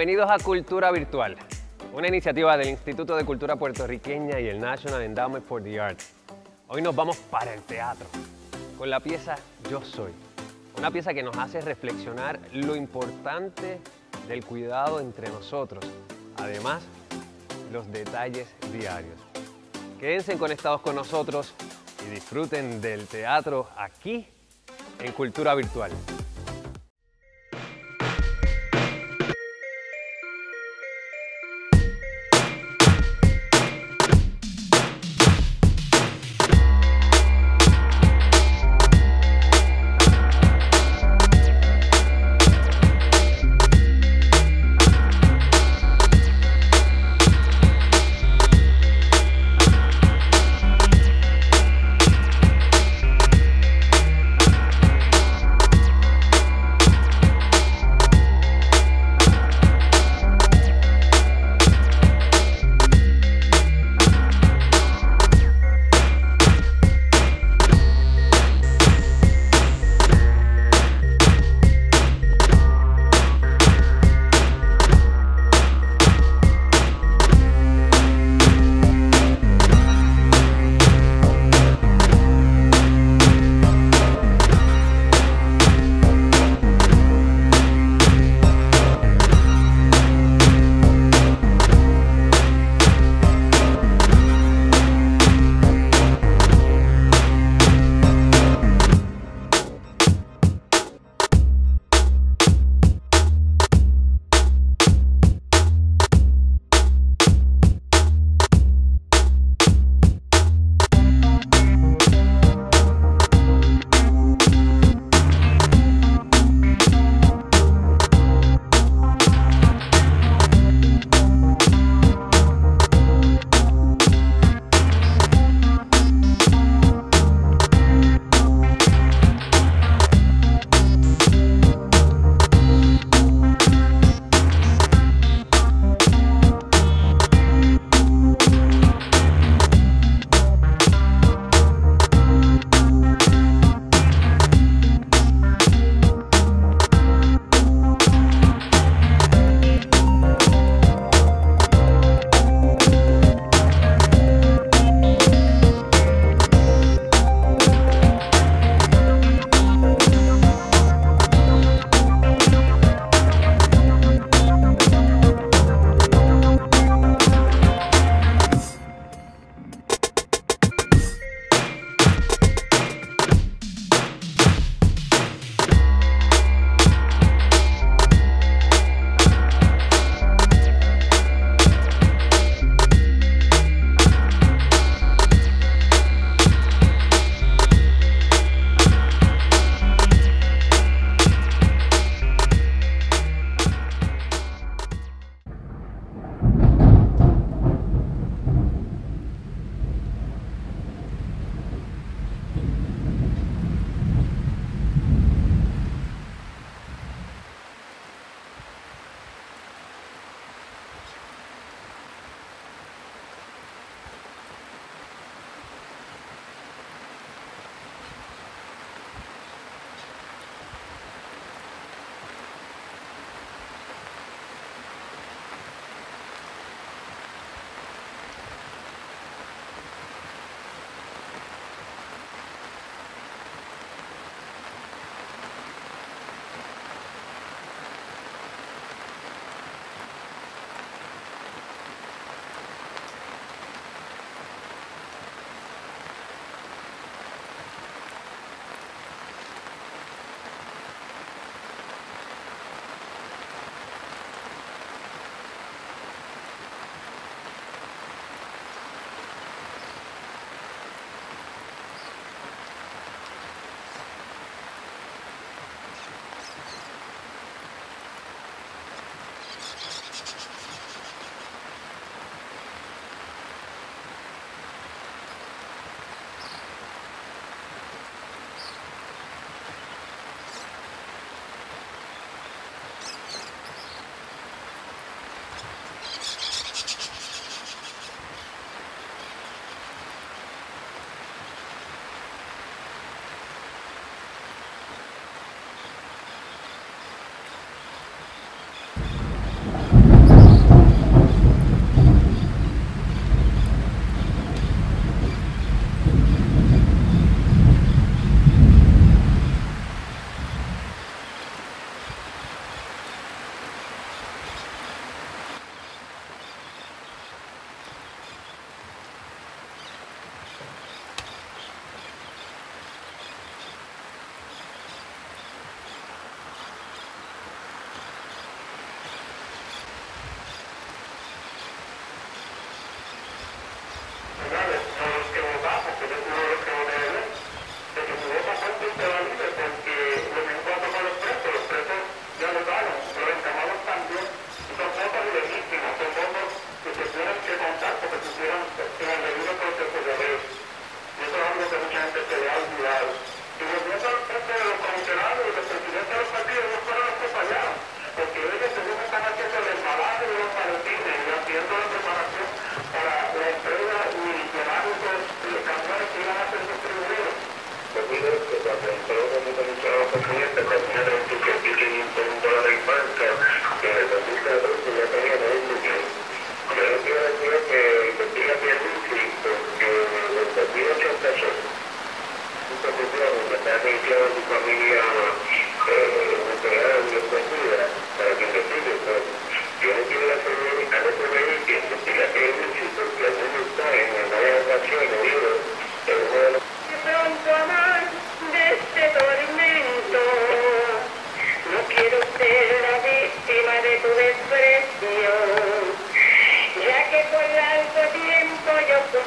Bienvenidos a Cultura Virtual, una iniciativa del Instituto de Cultura Puertorriqueña y el National Endowment for the Arts. Hoy nos vamos para el teatro con la pieza Yo Soy, una pieza que nos hace reflexionar lo importante del cuidado entre nosotros, además los detalles diarios. Quédense conectados con nosotros y disfruten del teatro aquí en Cultura Virtual.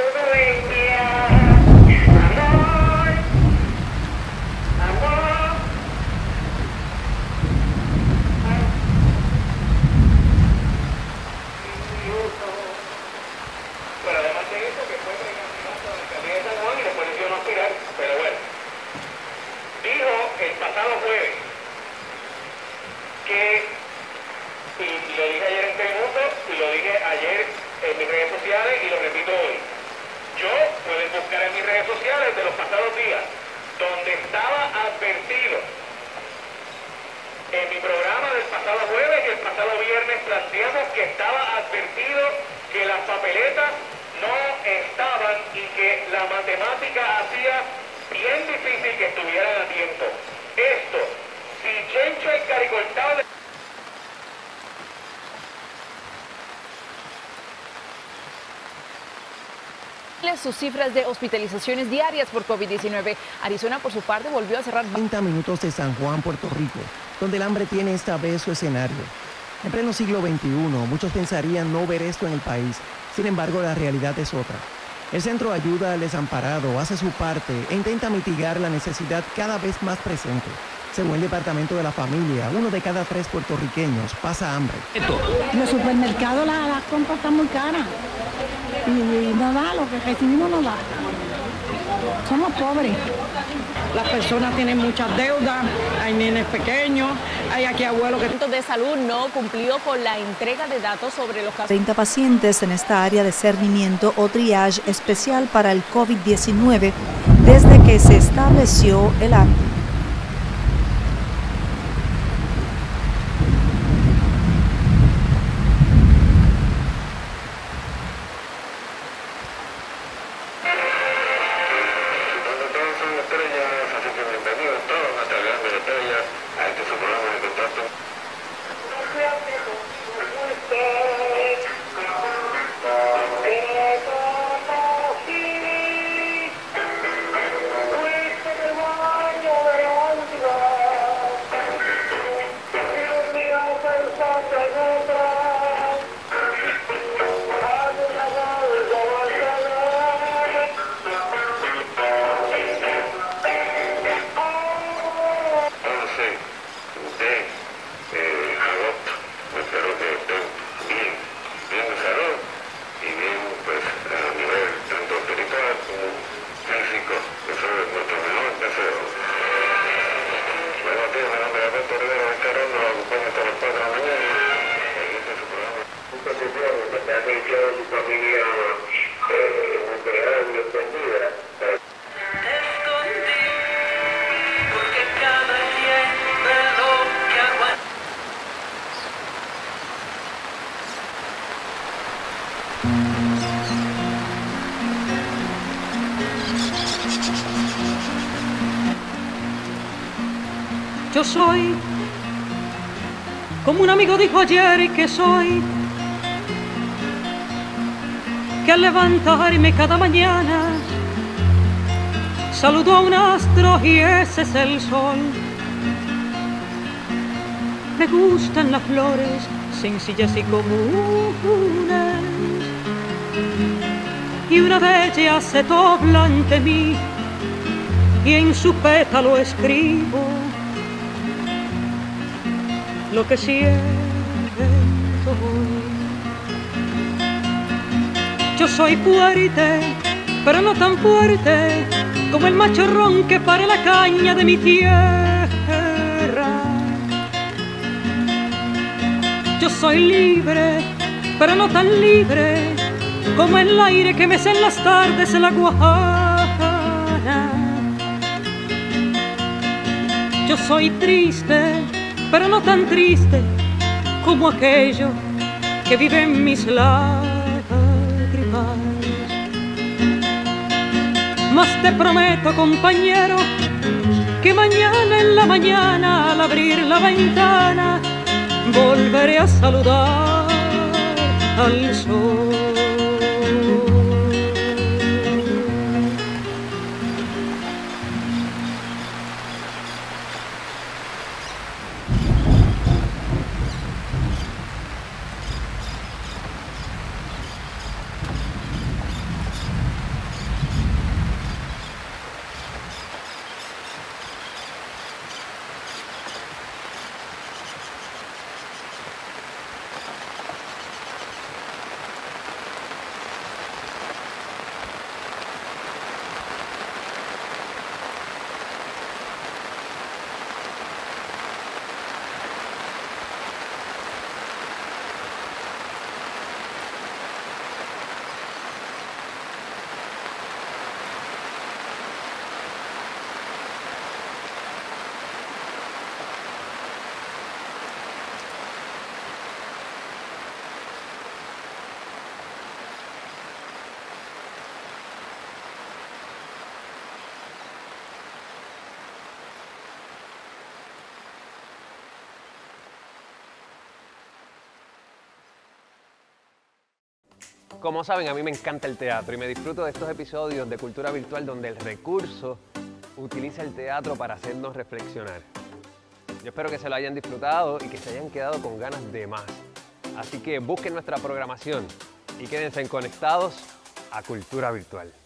Sus cifras de hospitalizaciones diarias por COVID-19. Arizona, por su parte, volvió a cerrar 30 minutos de San Juan, Puerto Rico, donde el hambre tiene esta vez su escenario. En pleno siglo XXI, muchos pensarían no ver esto en el país. Sin embargo, la realidad es otra. El Centro Ayuda al Desamparado hace su parte e intenta mitigar la necesidad cada vez más presente. Según el Departamento de la Familia, 1 de cada 3 puertorriqueños pasa hambre. En los supermercados las compras están muy caras. Y no da, lo que recibimos no da. Somos pobres. Las personas tienen muchas deudas, hay nenes pequeños, hay aquí abuelos que... El Centro de Salud no cumplió con la entrega de datos sobre los casos. 30 pacientes en esta área de cernimiento o triage especial para el COVID-19 desde que se estableció el acto. Yo soy, como un amigo dijo ayer que soy, que al levantarme cada mañana saludo a un astro y ese es el sol. Me gustan las flores sencillas y comunes, y una de ellas se dobla ante mí y en su pétalo escribo lo que siento hoy. Yo soy fuerte, pero no tan fuerte como el machorrón que para la caña de mi tierra. Yo soy libre, pero no tan libre como el aire que mece en las tardes en la Guajana. Yo soy triste, pero no tan triste como aquello que vive en mis lágrimas. Mas te prometo, compañero, que mañana en la mañana, al abrir la ventana, volveré a saludar al sol. Como saben, a mí me encanta el teatro y me disfruto de estos episodios de Cultura Virtual donde el recurso utiliza el teatro para hacernos reflexionar. Yo espero que se lo hayan disfrutado y que se hayan quedado con ganas de más. Así que busquen nuestra programación y quédense conectados a Cultura Virtual.